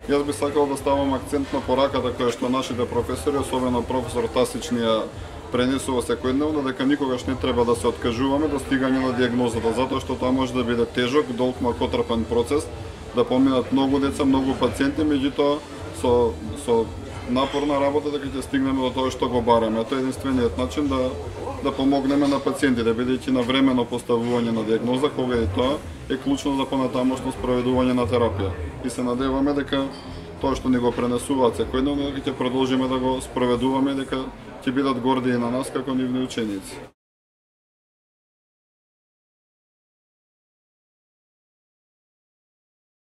Јас би сакал да ставам акцент на пораката која што нашите професори, особено професор Тасич, ни ја пренесува секојдневно, дека никогаш не треба да се откажуваме до стигање на дијагнозата, затоа што тоа може да биде тежок, долг, макотрпен процес, да поминат многу деца, многу пациенти, меѓутоа со напорна работа дека ќе стигнеме до тоа што го бараме. Тоа е единствениот начин да помогнеме на пациентите, бидејќи на времено поставување на дијагноза, кога и тоа е клучно за понатамошно спроведување на терапија. И се надеваме дека тоа што ни го пренесуваат секојдневно, дека ќе продолжиме да го спроведуваме, дека ќе бидат горди и на нас како нивни ученици.